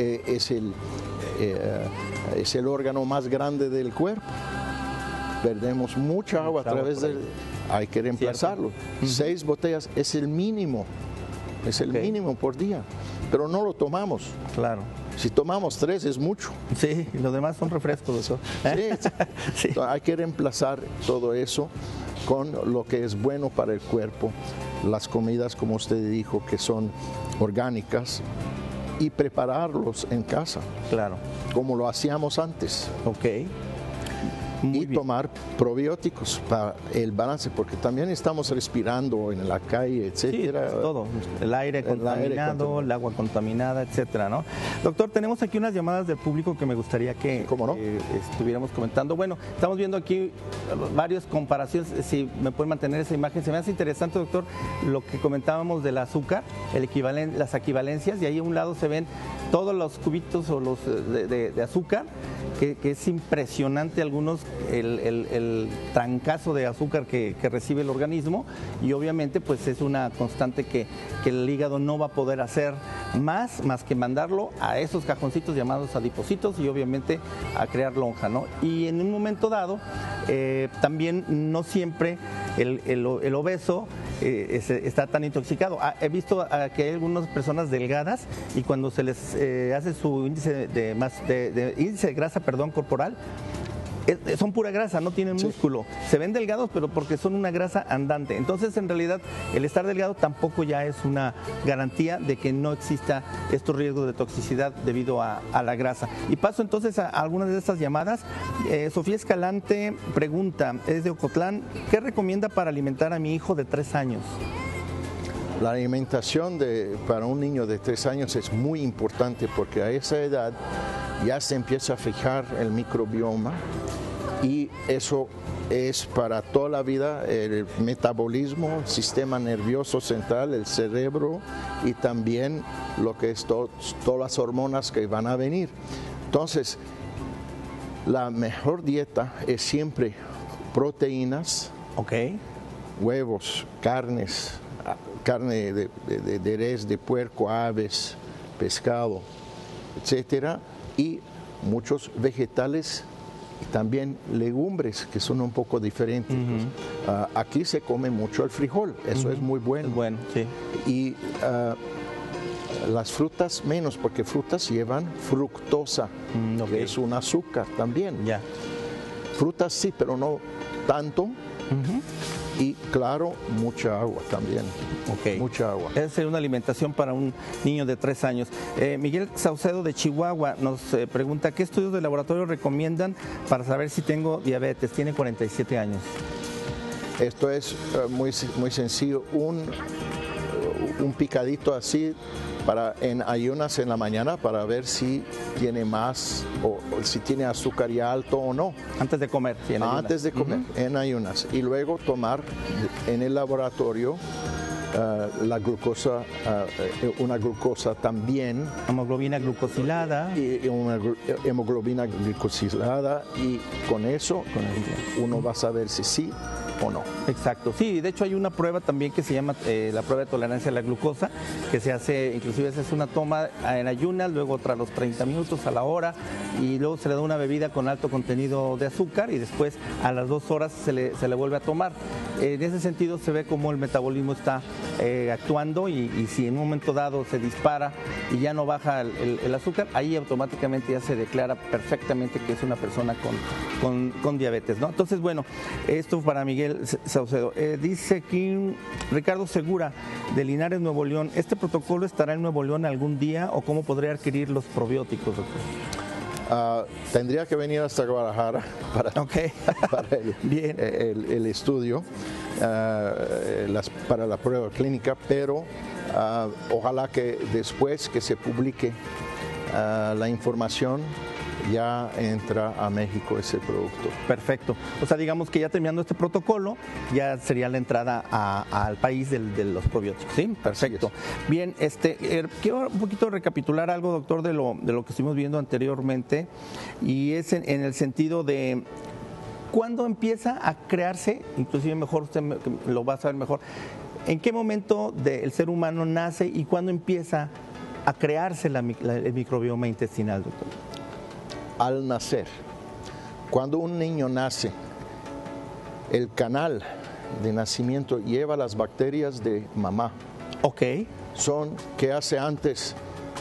el órgano más grande del cuerpo. Perdemos mucha agua a través de... Hay que reemplazarlo. 6 botellas es el mínimo. Es el mínimo por día. Pero no lo tomamos. Claro. Si tomamos 3 es mucho. Sí, y los demás son refrescos. Eso. Sí. Sí. Hay que reemplazar todo eso con lo que es bueno para el cuerpo, las comidas, como usted dijo, que son orgánicas, y prepararlos en casa, Claro. como lo hacíamos antes. Ok. Muy Y bien. tomar probióticos para el balance, porque también estamos respirando en la calle, Sí, etcétera. todo. El aire contaminado, el agua contaminada, etcétera, ¿no? Doctor, tenemos aquí unas llamadas del público que me gustaría que ¿Cómo no? estuviéramos comentando. Bueno, estamos viendo aquí varias comparaciones. Si me pueden mantener esa imagen, se me hace interesante, doctor, lo que comentábamos del azúcar, las equivalencias, y ahí a un lado se ven todos los cubitos o los de azúcar, que es impresionante algunos el trancazo de azúcar que recibe el organismo, y obviamente pues es una constante que el hígado no va a poder hacer más que mandarlo a esos cajoncitos llamados adipocitos y obviamente a crear lonja, ¿no? Y en un momento dado también no siempre el obeso está tan intoxicado. He visto que hay algunas personas delgadas y cuando se les hace su índice índice de grasa, corporal, son pura grasa, no tienen músculo. Se ven delgados, pero porque son una grasa andante. Entonces, en realidad, el estar delgado tampoco ya es una garantía de que no exista estos riesgos de toxicidad debido a la grasa. Y paso entonces a algunas de estas llamadas. Sofía Escalante pregunta, es de Ocotlán, ¿qué recomienda para alimentar a mi hijo de 3 años? La alimentación para un niño de 3 años es muy importante, porque a esa edad ya se empieza a fijar el microbioma, y eso es para toda la vida: el metabolismo, el sistema nervioso central, el cerebro, y también lo que es todas las hormonas que van a venir. Entonces, la mejor dieta es siempre proteínas, huevos, carne de res, de puerco, aves, pescado, etcétera, y muchos vegetales y también legumbres, que son un poco diferentes. Aquí se come mucho el frijol, eso es muy bueno. Es bueno, sí. Y las frutas menos, porque frutas llevan fructosa, que es un azúcar también. Ya. Frutas sí, pero no tanto, Y claro, mucha agua también. Ok. Mucha agua. Esa sería una alimentación para un niño de 3 años. Miguel Saucedo de Chihuahua nos pregunta, ¿qué estudios de laboratorio recomiendan para saber si tengo diabetes? Tiene 47 años. Esto es muy sencillo. Un picadito así en ayunas en la mañana para ver si tiene más o si tiene azúcar ya alto o no. Antes de comer. Sí, antes de comer, en ayunas. Y luego tomar en el laboratorio la glucosa, una glucosa también. Hemoglobina glucosilada. Y una hemoglobina glucosilada, y con eso uno va a saber si sí o no. Exacto, sí, de hecho hay una prueba también que se llama la prueba de tolerancia a la glucosa, que se hace, inclusive se hace una toma en ayunas, luego otra a los 30 minutos, a la hora, y luego se le da una bebida con alto contenido de azúcar y después a las 2 horas se le vuelve a tomar. En ese sentido se ve cómo el metabolismo está actuando y si en un momento dado se dispara y ya no baja el azúcar, ahí automáticamente ya se declara perfectamente que es una persona con diabetes, ¿no? Entonces, bueno, esto para Miguel Saucedo. Dice aquí Ricardo Segura de Linares, Nuevo León, ¿este protocolo estará en Nuevo León algún día o cómo podría adquirir los probióticos, doctor? Tendría que venir hasta Guadalajara para el estudio, para la prueba clínica, pero ojalá que después que se publique la información ya entra a México ese producto. Perfecto. O sea, digamos que ya terminando este protocolo, ya sería la entrada al país de los probióticos, ¿sí? Perfecto. Bien, quiero un poquito recapitular algo, doctor, de lo que estuvimos viendo anteriormente, y es en el sentido de cuándo empieza a crearse, inclusive mejor usted lo va a saber mejor, en qué momento el ser humano nace y cuándo empieza a crearse el microbioma intestinal, doctor. Al nacer. Cuando un niño nace, el canal de nacimiento lleva las bacterias de mamá. Ok. ¿Qué hace antes?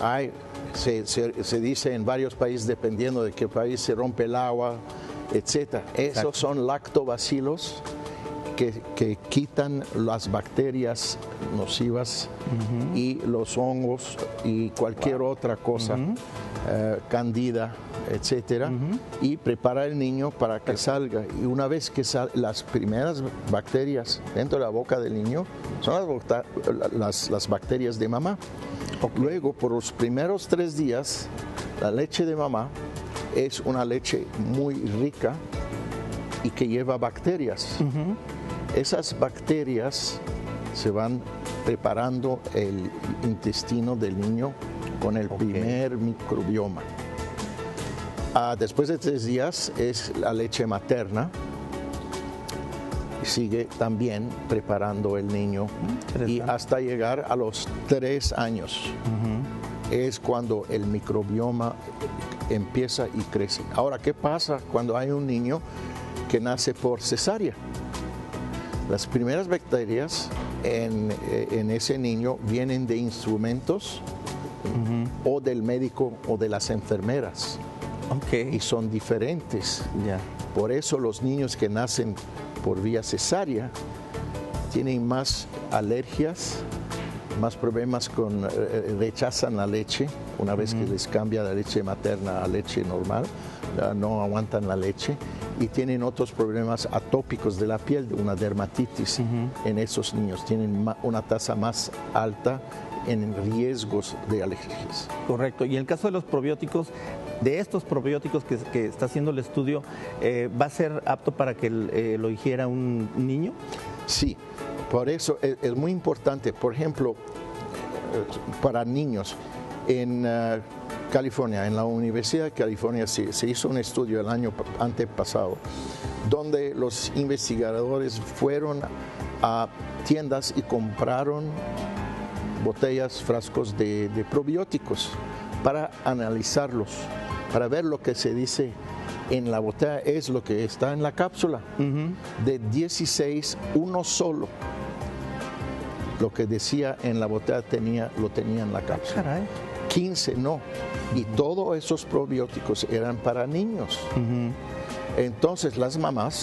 Se dice en varios países, dependiendo de qué país, se rompe el agua, etc. Esos son lactobacilos que quitan las bacterias nocivas y los hongos y cualquier otra cosa, candida, etcétera, y prepara al niño para que salga. Y una vez que las primeras bacterias dentro de la boca del niño son las bacterias de mamá. Luego, por los primeros 3 días, la leche de mamá es una leche muy rica y que lleva bacterias. Esas bacterias se van preparando el intestino del niño con el primer microbioma. Después de 3 días es la leche materna. Sigue también preparando el niño y hasta llegar a los 3 años es cuando el microbioma empieza y crece. Ahora, ¿qué pasa cuando hay un niño que nace por cesárea? Las primeras bacterias en ese niño vienen de instrumentos o del médico o de las enfermeras. Y son diferentes. Por eso los niños que nacen por vía cesárea tienen más alergias, más problemas rechazan la leche una vez que les cambia la leche materna a leche normal, no aguantan la leche y tienen otros problemas atópicos de la piel, de una dermatitis en esos niños, tienen una tasa más alta en riesgos de alergias. Correcto. Y en el caso de los probióticos, de estos probióticos que está haciendo el estudio, ¿va a ser apto para que lo ingiera un niño? Sí, por eso es muy importante. Por ejemplo, para niños, en California, en la Universidad de California, se hizo un estudio el año antepasado, donde los investigadores fueron a tiendas y compraron botellas, frascos de probióticos para analizarlos, para ver lo que se dice en la botella es lo que está en la cápsula. De 16, uno solo. Lo que decía en la botella lo tenía en la cápsula. Caray. 15 no. Y todos esos probióticos eran para niños. Entonces las mamás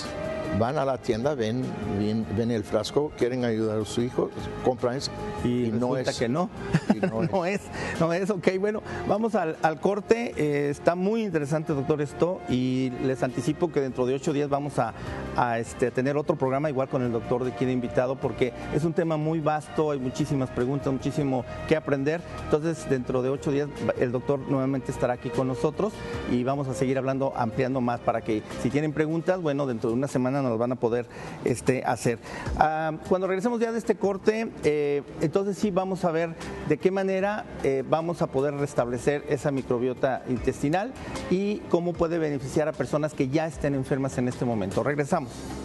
van a la tienda, ven el frasco, quieren ayudar a su hijo, compran eso y no es que no. No es. Ok, bueno, vamos al corte. Está muy interesante, doctor, esto, y les anticipo que dentro de 8 días vamos a tener otro programa igual con el doctor de aquí de invitado, porque es un tema muy vasto, hay muchísimas preguntas, muchísimo que aprender. Entonces, dentro de 8 días el doctor nuevamente estará aquí con nosotros y vamos a seguir hablando, ampliando más, para que si tienen preguntas, bueno, dentro de una semana nos las van a poder hacer. Cuando regresemos ya de este corte, entonces sí vamos a ver de qué manera vamos a poder restablecer esa microbiota intestinal y cómo puede beneficiar a personas que ya estén enfermas en este momento. Regresamos.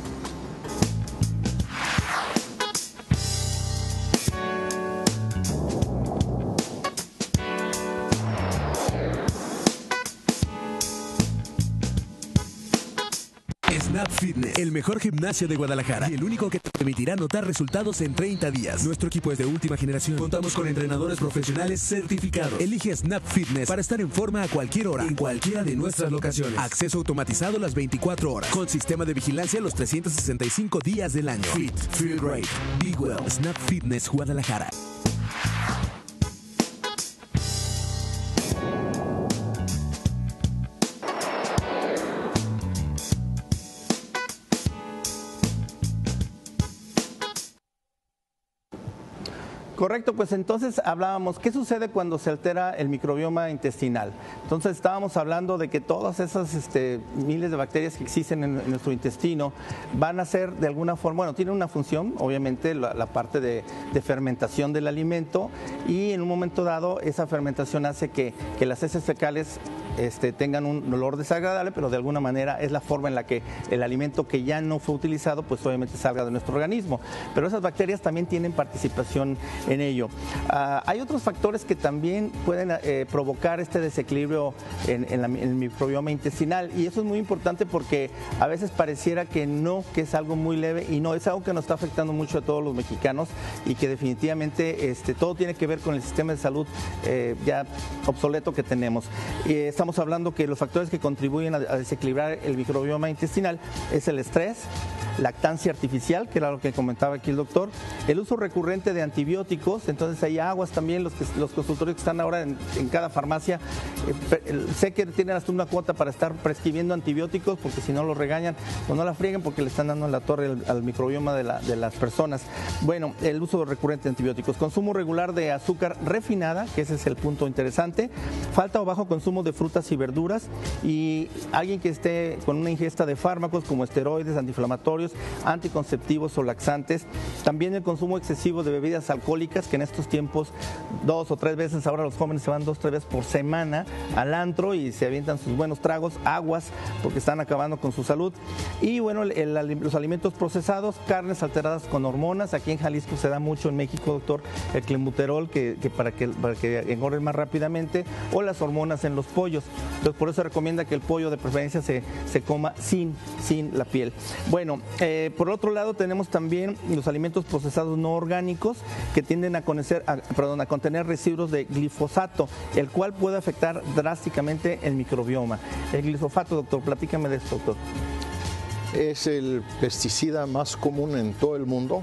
Snap Fitness, el mejor gimnasio de Guadalajara y el único que te permitirá notar resultados en 30 días. Nuestro equipo es de última generación. Contamos con entrenadores profesionales certificados. Elige Snap Fitness para estar en forma a cualquier hora, en cualquiera de nuestras locaciones. Acceso automatizado las 24 horas, con sistema de vigilancia los 365 días del año. Fit, feel great, be well. Snap Fitness Guadalajara. Correcto, pues entonces hablábamos, ¿qué sucede cuando se altera el microbioma intestinal? Entonces estábamos hablando de que todas esas miles de bacterias que existen en nuestro intestino van a ser de alguna forma, bueno, tienen una función, obviamente la parte de fermentación del alimento, y en un momento dado esa fermentación hace que las heces fecales tengan un olor desagradable, pero de alguna manera es la forma en la que el alimento que ya no fue utilizado, pues obviamente salga de nuestro organismo. Pero esas bacterias también tienen participación en ello. Hay otros factores que también pueden provocar este desequilibrio en el microbioma intestinal, y eso es muy importante porque a veces pareciera que es algo muy leve, y no, es algo que nos está afectando mucho a todos los mexicanos, y que definitivamente todo tiene que ver con el sistema de salud ya obsoleto que tenemos. Estamos hablando que los factores que contribuyen a desequilibrar el microbioma intestinal es el estrés, lactancia artificial, que era lo que comentaba aquí el doctor, el uso recurrente de antibióticos. Entonces hay aguas también, los consultorios que están ahora en cada farmacia, sé que tienen hasta una cuota para estar prescribiendo antibióticos, porque si no los regañan o no la frieguen, porque le están dando en la torre al microbioma de las personas. Bueno, el uso recurrente de antibióticos, consumo regular de azúcar refinada, que ese es el punto interesante, falta o bajo consumo de frutas y verduras, y alguien que esté con una ingesta de fármacos como esteroides, antiinflamatorios, anticonceptivos o laxantes. También el consumo excesivo de bebidas alcohólicas, que en estos tiempos 2 o 3 veces, ahora los jóvenes se van 2 o 3 veces por semana al antro y se avientan sus buenos tragos, aguas, porque están acabando con su salud. Y bueno, los alimentos procesados, carnes alteradas con hormonas. Aquí en Jalisco se da mucho, en México, doctor, el clenbuterol, que para que engorden más rápidamente, o las hormonas en los pollos. Entonces, por eso se recomienda que el pollo de preferencia se coma sin la piel. Bueno, por otro lado tenemos también los alimentos procesados no orgánicos, que tienden a contener residuos de glifosato, el cual puede afectar drásticamente el microbioma. El glifosato, doctor, platícame de esto, doctor. Es el pesticida más común en todo el mundo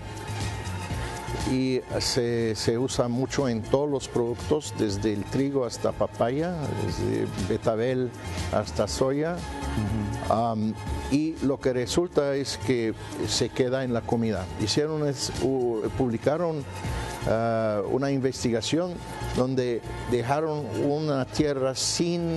y se usa mucho en todos los productos, desde el trigo hasta papaya, desde betabel hasta soya. Y lo que resulta es que se queda en la comida. Publicaron una investigación donde dejaron una tierra sin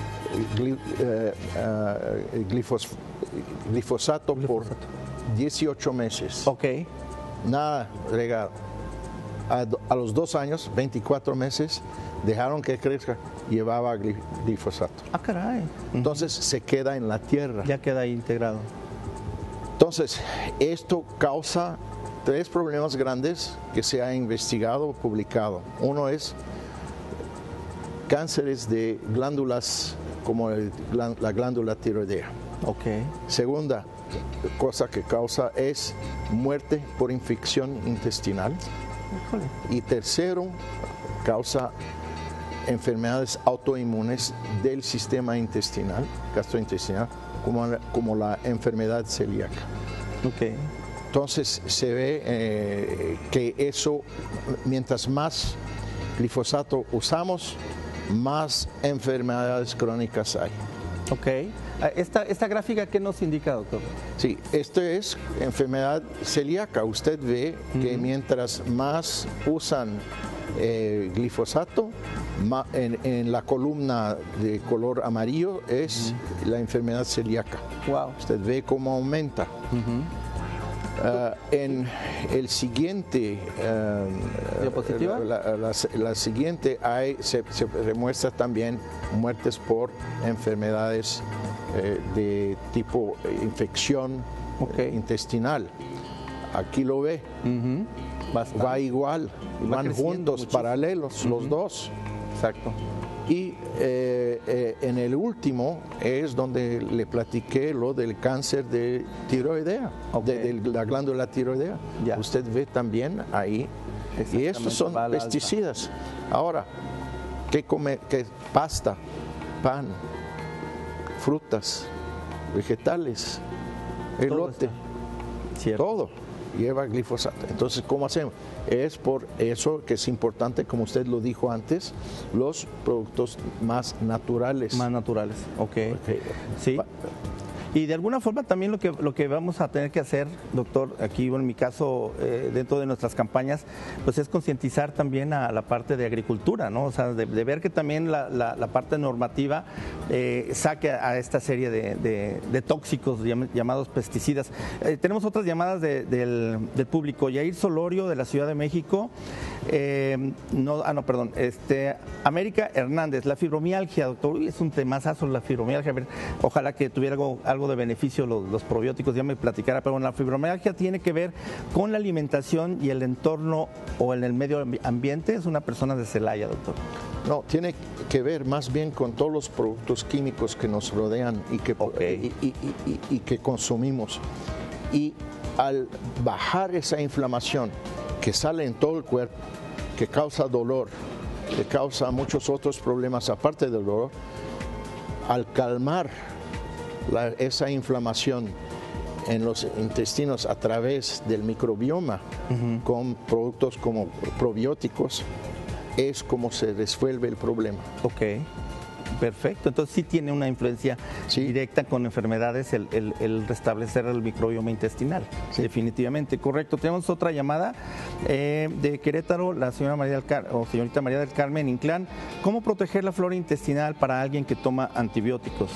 glifosato por 18 meses. Ok. Nada regado. A los 2 años, 24 meses, dejaron que crezca, llevaba glifosato. Ah, caray. Entonces se queda en la tierra. Ya queda ahí integrado. Entonces, esto causa 3 problemas grandes que se ha investigado o publicado. Uno es cánceres de glándulas, como la glándula tiroidea. Okay. Segunda cosa que causa es muerte por infección intestinal. Híjole. Y tercero, causa enfermedades autoinmunes del sistema intestinal, gastrointestinal, como la enfermedad celíaca. Ok. Entonces se ve que eso, mientras más glifosato usamos, más enfermedades crónicas hay. Ok. ¿Esta gráfica qué nos indica, doctor? Sí, esto es enfermedad celíaca. Usted ve que mientras más usan glifosato, en la columna de color amarillo es la enfermedad celíaca. Wow. Usted ve cómo aumenta. En el siguiente ¿Diapositiva? la siguiente se demuestra también muertes por enfermedades de tipo infección intestinal. Aquí lo ve. Va igual, van juntos, muchísimo. Paralelos los dos. Exacto. Y en el último es donde le platiqué lo del cáncer de tiroidea, de la glándula tiroidea. Ya. Usted ve también ahí. Y estos son pesticidas. Ahora, ¿qué come? ¿Qué? Pasta, pan, frutas, vegetales, elote, todo lleva glifosato. Entonces, ¿cómo hacemos? Es por eso que es importante, como usted lo dijo antes, los productos más naturales. Más naturales, ok. Sí. Y de alguna forma también lo que vamos a tener que hacer, doctor, aquí en mi caso, dentro de nuestras campañas, pues es concientizar también a la parte de agricultura, ¿no? O sea, de ver que también la parte normativa saque a esta serie de tóxicos llamados pesticidas. Tenemos otras llamadas del público. Yair Solorio, de la Ciudad de México. América Hernández, la fibromialgia, doctor. Uy, es un temazazo la fibromialgia. Ojalá que tuviera algo de beneficio los probióticos, ya me platicara, pero la fibromialgia tiene que ver con la alimentación y el entorno o en el medio ambiente. Es una persona de Celaya, doctor. No, tiene que ver más bien con todos los productos químicos que nos rodean y que consumimos. Y al bajar esa inflamación que sale en todo el cuerpo, que causa dolor, que causa muchos otros problemas aparte del dolor, al calmar esa inflamación en los intestinos a través del microbioma con productos como probióticos, es como se resuelve el problema. Ok, perfecto. Entonces sí tiene una influencia directa con enfermedades el restablecer el microbioma intestinal. Sí. Definitivamente, correcto. Tenemos otra llamada de Querétaro, la señorita María del Carmen Inclán. ¿Cómo proteger la flora intestinal para alguien que toma antibióticos?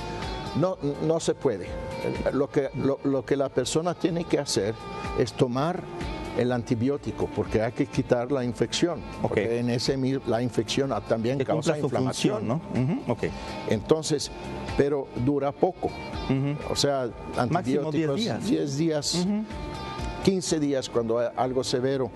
No se puede. Lo que la persona tiene que hacer es tomar el antibiótico, porque hay que quitar la infección. Porque en la infección también causa inflamación, ¿no? Entonces, pero dura poco. O sea, antibióticos, 10 días, 15 días cuando hay algo severo.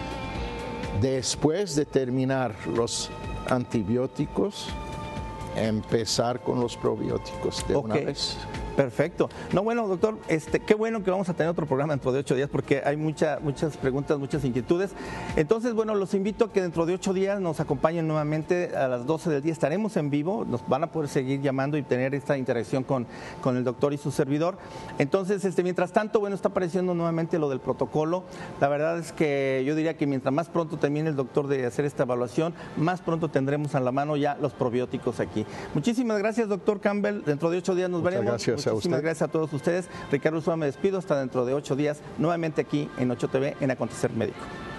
Después de terminar los antibióticos, empezar con los probióticos de una vez. Perfecto. No, bueno, doctor, qué bueno que vamos a tener otro programa dentro de 8 días porque hay muchas preguntas, muchas inquietudes. Entonces, bueno, los invito a que dentro de 8 días nos acompañen nuevamente a las 12 del día. Estaremos en vivo, nos van a poder seguir llamando y tener esta interacción con el doctor y su servidor. Entonces, mientras tanto, bueno, está apareciendo nuevamente lo del protocolo. La verdad es que yo diría que mientras más pronto termine el doctor de hacer esta evaluación, más pronto tendremos a la mano ya los probióticos aquí. Muchísimas gracias, doctor Campbell. Dentro de 8 días nos veremos. Gracias. Muchísimas gracias a todos ustedes. Ricardo Ursúa, me despido hasta dentro de 8 días, nuevamente aquí en 8TV en Acontecer Médico.